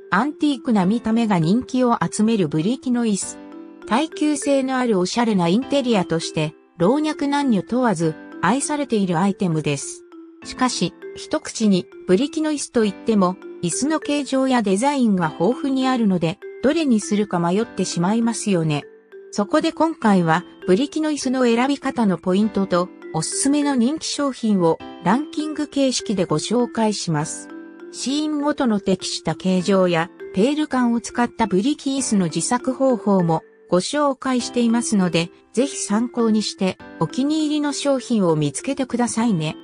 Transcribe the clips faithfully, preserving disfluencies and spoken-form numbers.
アンティークな見た目が人気を集めるブリキの椅子。耐久性のあるおしゃれなインテリアとして、老若男女問わず愛されているアイテムです。しかし、一口にブリキの椅子といっても、椅子の形状やデザインが豊富にあるので、どれにするか迷ってしまいますよね。そこで今回は、ブリキの椅子の選び方のポイントと、おすすめの人気商品をランキング形式でご紹介します。シーンごとの適した形状やペール感を使ったブリキ椅子の自作方法もご紹介していますので、ぜひ参考にしてお気に入りの商品を見つけてくださいね。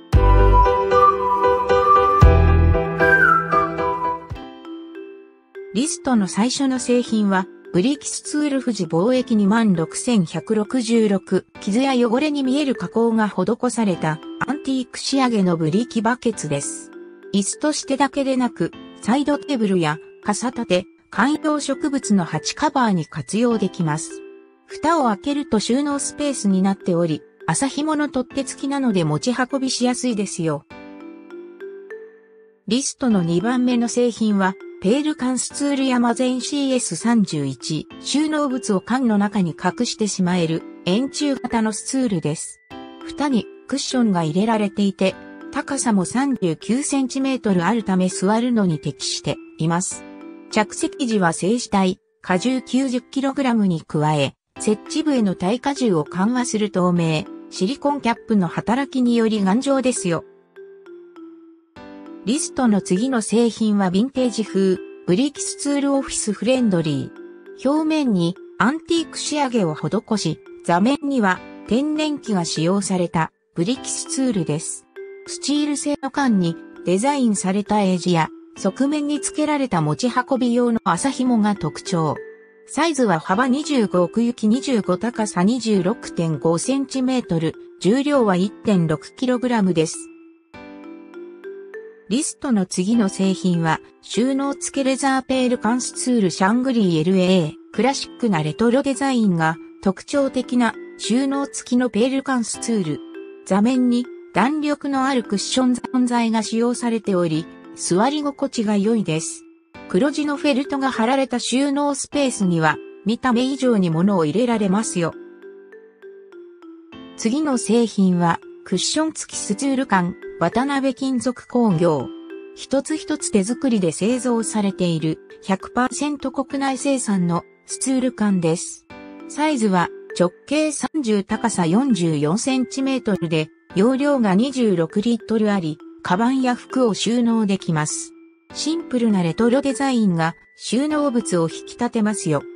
リストの最初の製品は、ブリキスツール富士貿易 にまんろくせんひゃくろくじゅうろく 傷や汚れに見える加工が施されたアンティーク仕上げのブリキバケツです。椅子としてだけでなく、サイドテーブルや傘立て、観葉植物の鉢カバーに活用できます。蓋を開けると収納スペースになっており、麻紐の取っ手付きなので持ち運びしやすいですよ。リストのにばんめの製品は、ペール缶スツールヤマゼン シーエスさんじゅういち 収納物を缶の中に隠してしまえる円柱型のスツールです。蓋にクッションが入れられていて、高さもさんじゅうきゅうセンチメートルあるため座るのに適しています。着席時は静止体、荷重 きゅうじゅっキログラム に加え、設置部への耐荷重を緩和する透明、シリコンキャップの働きにより頑丈ですよ。リストの次の製品はヴィンテージ風、ブリキスツールオフィスフレンドリー。表面にアンティーク仕上げを施し、座面には天然木が使用されたブリキスツールです。スチール製の缶にデザインされたエイジや側面に付けられた持ち運び用の麻紐が特徴。サイズは幅にじゅうご、奥行きにじゅうご、高さ にじゅうろくてんごセンチメートル、重量は いってんろくキログラム です。リストの次の製品は収納付けレザーペール缶スツールシャングリー エルエー。クラシックなレトロデザインが特徴的な収納付きのペール缶スツール。座面に弾力のあるクッション存在が使用されており、座り心地が良いです。黒地のフェルトが貼られた収納スペースには見た目以上に物を入れられますよ。次の製品はクッション付きスツール缶。渡辺金属工業。一つ一つ手作りで製造されている ひゃくパーセント 国内生産のスツール缶です。サイズは直径さんじゅう高さよんじゅうよんセンチメートルで容量がにじゅうろくリットルあり、カバンや服を収納できます。シンプルなレトロデザインが収納物を引き立てますよ。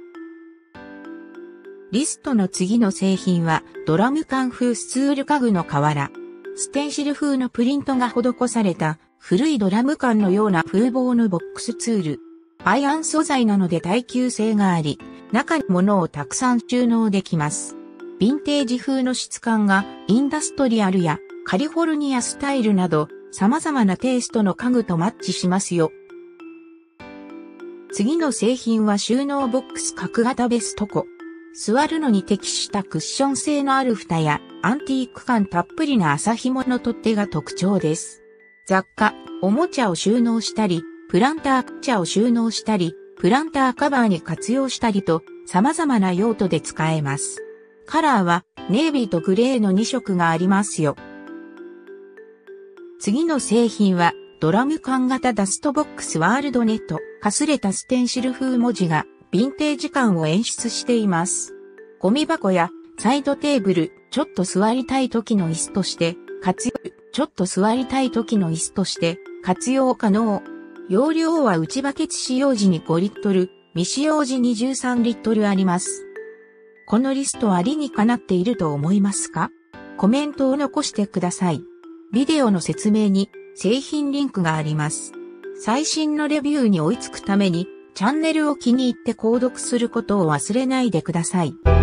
リストの次の製品はドラム缶風スツール家具の瓦。ステンシル風のプリントが施された古いドラム缶のような風貌のボックスツール。アイアン素材なので耐久性があり、中に物をたくさん収納できます。ヴィンテージ風の質感がインダストリアルやカリフォルニアスタイルなど様々なテイストの家具とマッチしますよ。次の製品は収納ボックス角型ベストコ。座るのに適したクッション性のある蓋やアンティーク感たっぷりな麻紐の取っ手が特徴です。雑貨、おもちゃを収納したり、プランターカチャを収納したり、プランターカバーに活用したりと様々な用途で使えます。カラーはネイビーとグレーのに色がありますよ。次の製品はドラム缶型ダストボックスワールドネット。かすれたステンシル風文字がヴィンテージ感を演出しています。ゴミ箱やサイドテーブル、ちょっと座りたい時の椅子として活用、ちょっと座りたい時の椅子として活用可能。容量は内バケツ使用時にごリットル、未使用時にじゅうさんリットルあります。このリストは理にかなっていると思いますか？コメントを残してください。ビデオの説明に製品リンクがあります。最新のレビューに追いつくためにチャンネルを気に入って購読することを忘れないでください。